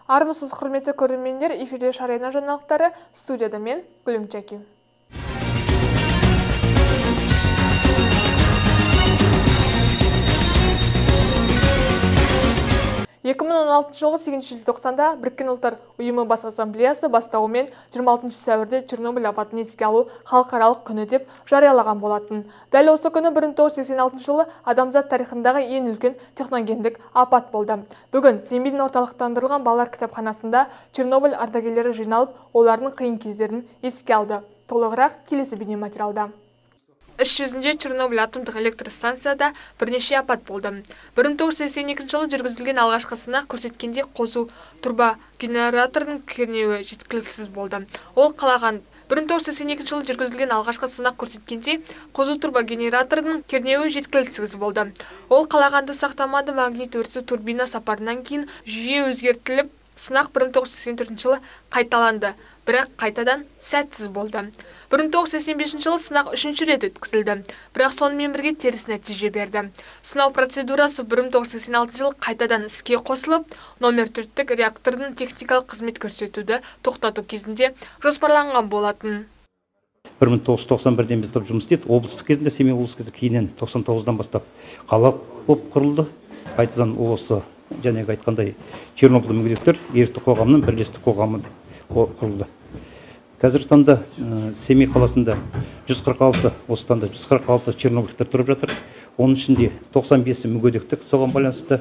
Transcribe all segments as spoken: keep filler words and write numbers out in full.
Армысыз құрметті көрермендер, эфирде Шарайна жаңалықтары, студияда мен Гүлімчаки. екі мың он алтыншы жылғы сегізінші желтоқсанда Біріккен ұлттар ұйымы бас ассамблеясы бастауымен жиырма алтыншы сәуірде Чернобыль апатын еске алу халықаралық күні деп жариялаған болатын. Дәл осы күні бір мың тоғыз жүз сексен алтыншы жылы адамзат тарихындағы ең үлкен техногендік апат болды. Бүгін Семейдің орталықтандырылған балалар кітапханасында Чернобыль ардагерлері жиналып, олардың қиын кездерін еске алды. Толығырақ келесі бейнематериалда. Іс жүзінде Чернобыль атомдық электростанцияда бірнеше апат болды. бір мың тоғыз жүз сексен екінші жылы жүргізілген алғашқы сынақ көрсеткенде қосу турбогенераторының кернеуі жеткіліксіз болды. Ол қалаған бір мың тоғыз жүз сексен екінші жылы жүргізілген алғашқы сынақ көрсеткенде қосу турбогенераторының кернеуі жеткіліксіз болды. Ол қалағанды сақтамады. Магнит өрісі турбина сапарынан кейін жүйе өзгертіліп, сынақ бір мың тоғыз жүз сексен төртінші жылы қайталанды, бірақ қайтадан сәтсіз болды. бір мың тоғыз жүз сексен бесінші жылы сынақ үшінші рет өткізілді, бірақ сонымен бірге теріс нәтиже берді. Сынау процедурасы бір мың тоғыз жүз сексен алтыншы жылы қайтадан іске қосылып, номер төрттік реактордың техникалық қызмет көрсетуді тоқтату кезінде жоспарланған болатын. бір мың тоғыз жүз тоқсан бірден бастап жұмыс істеді. Облыстық кезінде Семей облыстық кезінде, кейіннен тоқсан тоғыздан бастап қалалық болып құрылды. Қайтадан осы және айтқандай Чернобыль мүгедектер ерікті қоғамның бірлестік қоғамы құрылды. Қазіргі таңда Семей қаласында жүз қырық алты, осы таңда жүз қырық алты чернобыльдіктер тұрып жатыр. Оның ішінде тоқсан бесі мүгедектік, соған байланысты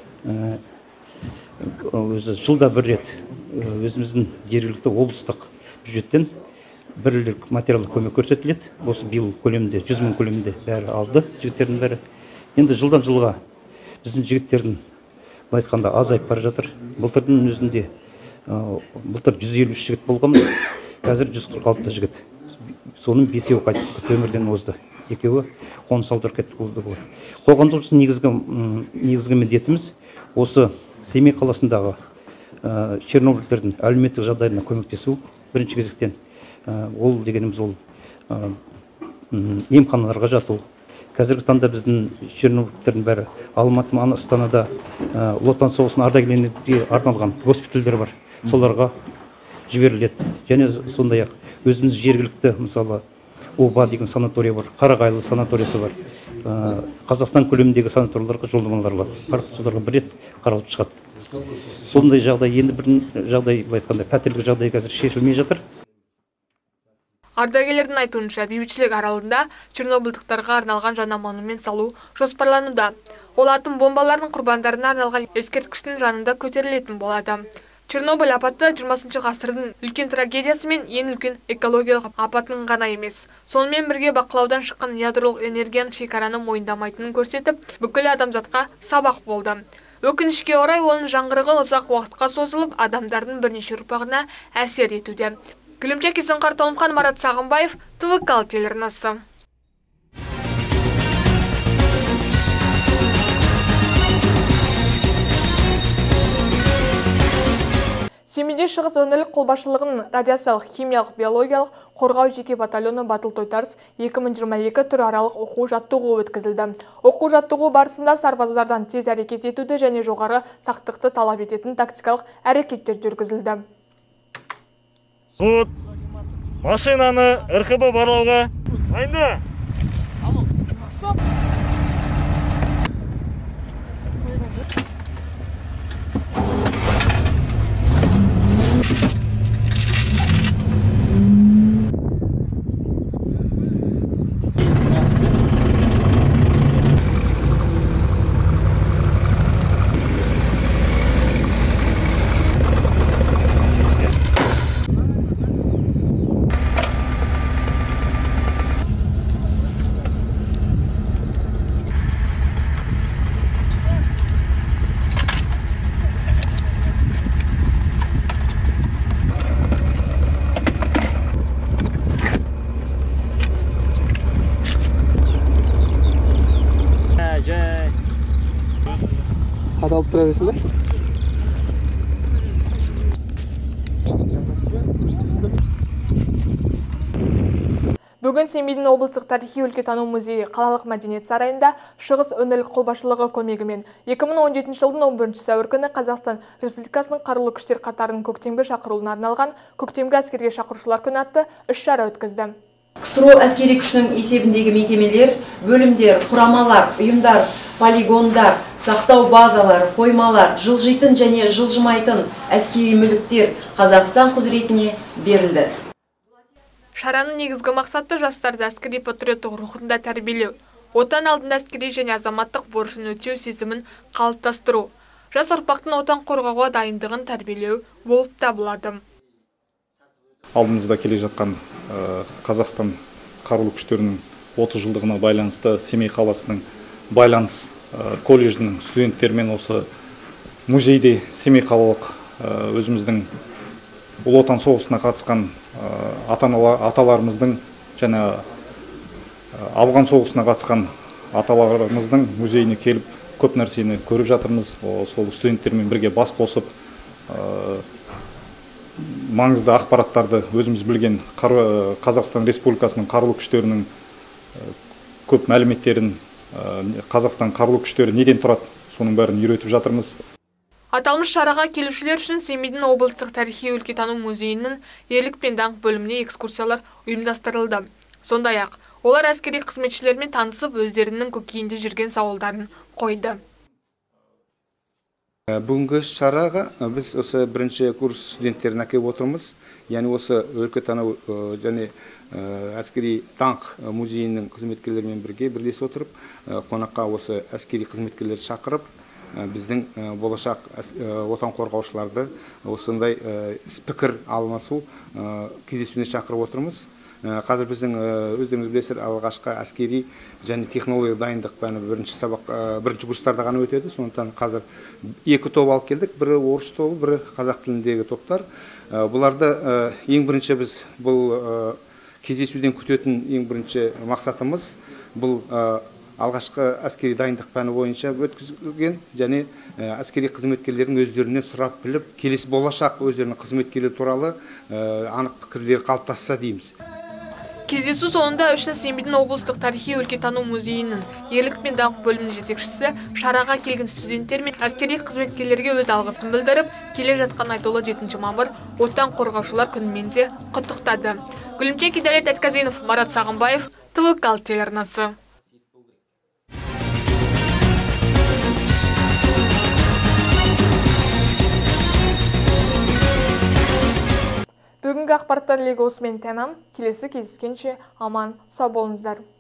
өзі жылда бір рет өзіміздің жергілікті облыстық бюджеттен бірлік материалдық көмек көрсетіледі. Осы биыл көлемінде жүз мың көлемінде бәрі алды жігіттердің бәрі. Енді жылдан жылға біздің жігіттердің былай айтқанда азайып бара жатыр. Былтырдың өзінде былтыр жүз елу үш жігіт болғанбыз. Қазір жүз қырық алты жігіт. Соның бесеуі қайтыс болды, өмірден озды. Екеуі қоныс аударып кетті болды. Қоғамдық үшін негізгі негізгі міндетіміз осы Семей қаласындағы чернобыльдердің әлеуметтік жағдайына көмектесу. Бірінші кезектен ол дегеніміз ол емханаларға жату. Қазіргі таңда біздің чернобыльдердің бәрі Алматы, Астанада Ұлы Отан соғысының ардагерлеріне арналған госпитальдер бар. Соларға жіберіледі. Және сондай-ақ өзіміз жергілікті, мысалы Оба деген санатория бар, Қарағайлы санаториясы бар. Қазақстан көлеміндегі санаторияларға жолдамалар бар. Соларға бір рет қаралып шығады. Сондай жағдай, енді бір жағдай, айтқанда пәтерлік жағдай қазір шешілмей жатыр. Ардагерлердің айтуынша, бейбітшілік аралығында чернобыльдықтарға арналған жаңа монумент салу жоспарлануда. Ол атом бомбаларының құрбандарына арналған ескерткіштің жанында көтерілетін болады. Чернобыль апаты жиырмасыншы ғасырдың үлкен трагедиясы мен ең үлкен экологиялық апатының ғана емес. Сонымен бірге бақылаудан шыққан ядролық энергияның шекараны мойындамайтынын көрсетіп, бүкіл адамзатқа сабақ болды. Өкінішке орай оның жаңғырығы ұзақ уақытқа созылып, адамдардың бірнеше ұрпағына әсер етуде. Гүлімчаки, Сұңқар, Марат Сағынбаев, ТВК телеарнасы. Семейде шығыс өңірлік қолбасшылығының радиациялық, химиялық, биологиялық қорғау жеке батальоны Батыл Тойтарыс екі мың жиырма екі түр аралық оқу жаттығу өткізілді. Оқу жаттығу барысында сарбаздардан тез әрекет етуді және жоғары сақтықты талап ететін тактикалық әрекеттер жүргізілді. Суыт, машинаны РХБ барлауға дайында. Алып тұра берсін бе? Бүгін Семейдің облыстық тарихи-өлкетану музейі қалалық мәдениет сарайында Шығыс өңірлік қолбасшылығы көмегімен екі мың он жетінші жылдың он бірінші сәуір күні Қазақстан Республикасының қарулы күштер қатарының көктемгі шақырылуына арналған көктемгі әскерге шақырушылар күні атты іс-шара өткізді. КСРО әскери күшінің есебіндегі мекемелер, бөлімдер, құрамалар, ұйымдар, полигондар, сақтау базалары, қоймалар, жылжитын және жылжымайтын әскери мүліктер Қазақстан құзыретіне берілді. Шараның негізгі мақсаты жастарды әскери патриоттық рухында тәрбиелеу, отан алдында әскери және азаматтық борышын өтеу сезімін қалыптастыру, жас ұрпақтың отан қорғауға дайындығын тәрбиелеу болып табылады. Алдымызда келе жатқан Қазақстан қарулы күштерінің отыз жылдығына байланысты Семей қаласының байланыс колледжінің студенттерімен осы музейде Семей қалалық өзіміздің ұлы отан соғысына қатысқан аталарымыздың және Афган соғысына қатысқан аталарымыздың музейіне келіп көп нәрсені көріп жатырмыз. Сол студенттермен бірге бас қосып маңызды ақпараттарды өзіміз білген Қазақстан Республикасының қарулы күштерінің көп мәліметтерін, Қазақстан қарулы күштері неден тұрады, соның бәрін үйретіп жатырмыз. Аталмыш шараға келушілер үшін Семейдің облыстық тарихи-өлкетану музейінің ерлік пен даңқ бөліміне экскурсиялар ұйымдастырылды. Сондай-ақ, олар әскери қызметшілермен танысып, өздерінің көкейінде жүрген сауалдарын қойды. Бүгінгі шараға біз осы бірінші курс студенттерін әкеліп отырмыз. Яғни осы өлкетану және әскери даңқ музейінің қызметкерлерімен бірге бірлесіп отырып, қонаққа осы әскери қызметкерлерді шақырып, біздің болашақ отан қорғаушыларды осындай пікір алмасу кездесуіне шақырып отырмыз. Қазір біздің өздеріңіз білесіздер, алғашқы әскери және технологиялық дайындық пәні бірінші сабақ, бірінші курстарда ғана өтеді. Сондықтан қазір екі топ алып келдік, бірі орыс тобы, бірі қазақ тіліндегі топтар. Бұларды ең бірінші біз бұл кездесуден күтетін ең бірінші мақсатымыз бұл алғашқы әскери дайындық пәні бойынша өткізілген және әскери қызметкерлердің өздерінен сұрап біліп, келесі болашақ өздерінің қызметкерлері туралы анық пікірлер қалыптасса дейміз. Кездесу соңында үшін Семейдің облыстық тарихи-өлкетану музейінің ерлік пен даңқ бөлімінің жетекшісі шараға келген студенттер мен әскери қызметкерлерге өз алғысын білдіріп, келе жатқан айтулы жетінші мамыр отан қорғаушылар күнімен де құттықтады. Гүлімче Кидалет Әтказинов, Марат Сағынбаев, ТВК телеарнасы. Бүгінгі ақпараттар легі осымен тәмам. Келесі кездескенше аман сау болыңыздар.